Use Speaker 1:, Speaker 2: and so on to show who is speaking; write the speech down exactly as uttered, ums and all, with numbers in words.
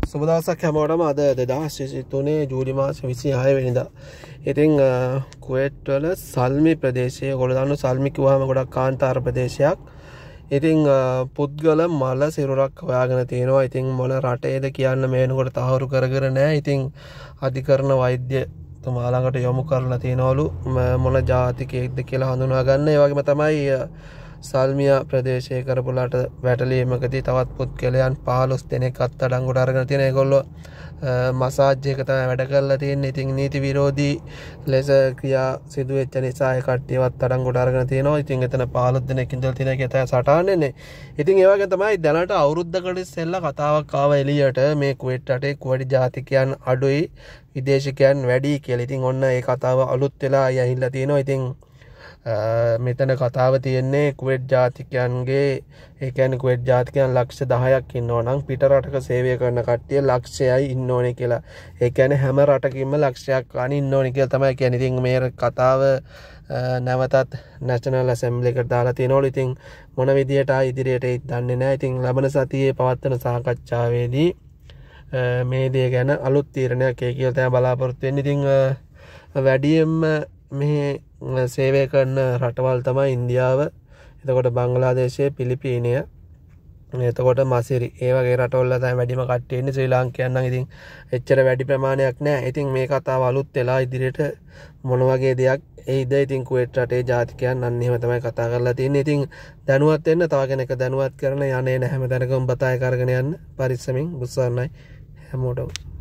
Speaker 1: සුබ දවසක් හැමෝටම. අද දෙදාස් විසිතුනේ ජූලි මාස විසිහය වෙනිදා. ඉතින් කුවේට් වල සල්මි ප්‍රදේශයේ ඔයගොල්ලෝ දන්න සල්මි කිව්වම ගොඩක් කාන්තාර ප්‍රදේශයක්. ඉතින් පුද්ගල මල සිරුරක් හොයාගෙන තියෙනවා. ඉතින් මොන රටේද කියන්න මේ වෙනකොට තහවුරු කරගෙන නැහැ. ඉතින් අධිකරණ වෛද්‍ය තුමා ළඟට යොමු කරලා තියෙනවලු මොන ජාතිකයෙක්ද කියලා හඳුනා ගන්න. ඒ වගේම තමයි සල්මියා ප්‍රදේශයේ කරපුලාට වැටලීමකදී තවත් පුද්ගලයන් පහළොස් දෙනෙක් අත්අඩංගුවට අරගෙන තියෙන. ඒගොල්ලෝ මසාජ් එක තමයි වැඩ කරලා තියෙන්නේ. ඉතින් නීති විරෝධී ලෙස ක්‍රියා සිදු වෙච්ච නිසා ඒ කට්ටියව අත්අඩංගුවට අරගෙන තියෙනවා. ඉතින් එතන පහළොස් දෙනෙක් ඉඳලා තියෙන එක තමයි සටහනන්නේ. ඉතින් ඒ වගේ තමයි දැනට අවුරුද්දකට ඉස්සෙල්ලා කතාවක් ආව එළියට මේ කුවේට් රටේ කුවඩි ජාතිකයන් අඩුයි විදේශිකයන් වැඩි කියලා. ඉතින් ඔන්න ඒ කතාව අලුත් වෙලා ඇහිලා තියෙනවා. ඉතින් මෙතන කතාව තියෙන්නේ කුවේට් ජාතිකයන්ගේ ඒ කියන්නේ කුවේට් ජාතිකයන් ලක්ෂ දහයක් ඉන්නවා නම් පිට රටක සේවය කරන කට්ටිය ලක්ෂයයි ඉන්න ඕනේ කියලා. ඒ කියන්නේ හැම රටකින්ම ලක්ෂයක් ගන්න ඉන්න ඕනේ කියලා තමයි කියන්නේ. ඉතින් මේ කතාව නැවතත් නැෂනල් ඇසෙම්බලි එකට දාලා තියෙනවලු. ඉතින් මොන විදියට ආ ඉදිරියට ඒත් දන්නේ නැහැ. ඉතින් ලබන සතියේ පවත්වන සාකච්ඡාවේදී මේ දේ ගැන අලුත් තීරණයක් ඒ කියලා තමයි බලාපොරොත්තු වෙන්නේ. ඉතින් වැඩියෙන්ම මේ සේවය කරන රටවල් තමයි ඉන්දියාව, එතකොට බංගලාදේශය, පිලිපීනය, එතකොට මසිරි. ඒ වගේ රටවල තමයි වැඩිම කට්ටිය ඉන්නේ. ශ්‍රී ලාංකිකයන් නම් ඉතින් එච්චර වැඩි ප්‍රමාණයක් නැහැ. ඉතින් මේ කතාව අලුත් වෙලා ඉදිරියට මොන වගේ දෙයක් එයිද? ඉතින් කුවේට් රටේ ජාතිකයන් අන්න එහෙම තමයි කතා කරලා තියෙන්නේ. ඉතින් දැනුවත් වෙන්න තව කෙනෙක් දැනුවත් කරන යන්නේ නැහැ. හැම තැනකම බතය කරගෙන යන්න පරිස්සමින් බුස්සන්නයි හැමෝටම.